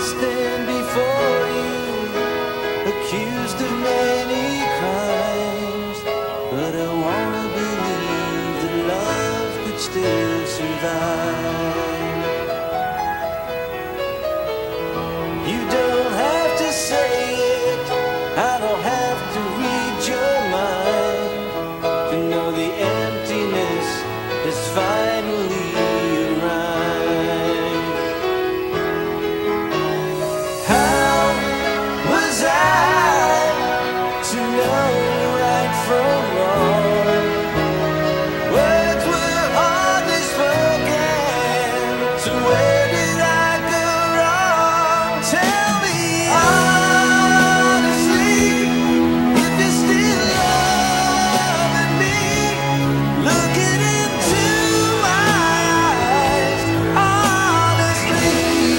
stand before you, accused of many crimes, but I wanna believe that love could still survive. You don't have to say it, I don't have to read your mind to know the emptiness is finally arrived. How was I to know right from wrong? Words were hardly spoken, so where did I go wrong? Tell me honestly, if you're still loving me, looking into my eyes, honestly.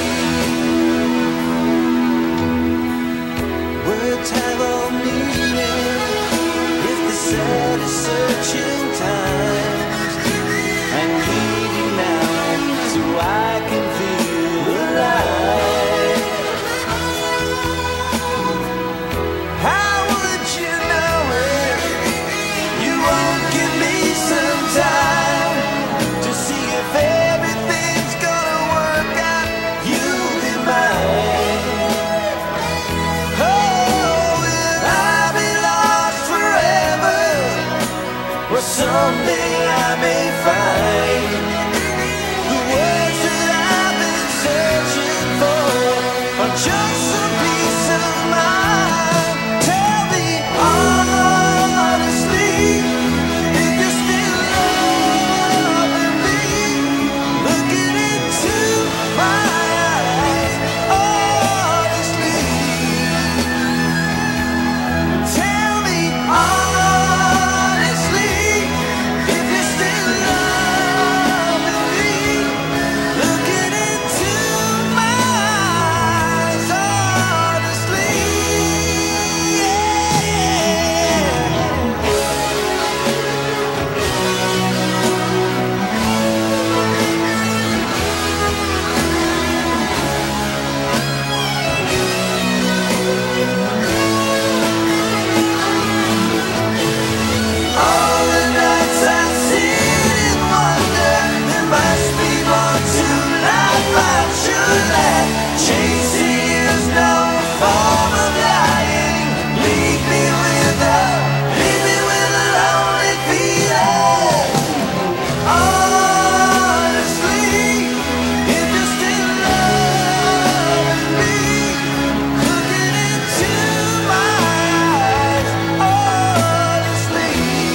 Words have all meaning if the saddest searching times. I need you now so I can feel alive. How would you know it? You won't give me some time to see if everything's gonna work out. You'll be mine. Oh, will I be lost forever? Or someday I may find the words that I've been searching for are just some peace of mind. Tell me honestly, if you're still loving me, looking into my eyes, honestly. Tell me honestly, if you're still loving me, looking into my eyes, honestly. All the nights I sit and wonder, there must be more to life. I should let chasing you's no form of lying. Leave me with a lonely feeling. Honestly, if you're still loving me, looking into my eyes, honestly.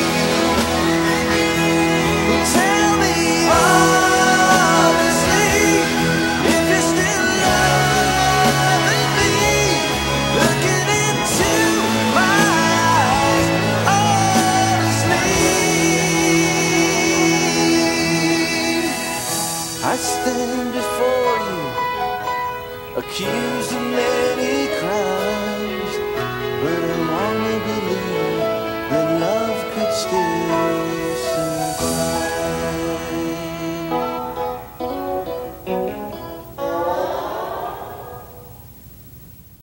Tell me honestly, if you're still loving me, looking into my eyes, honestly. I stand before you, accused of many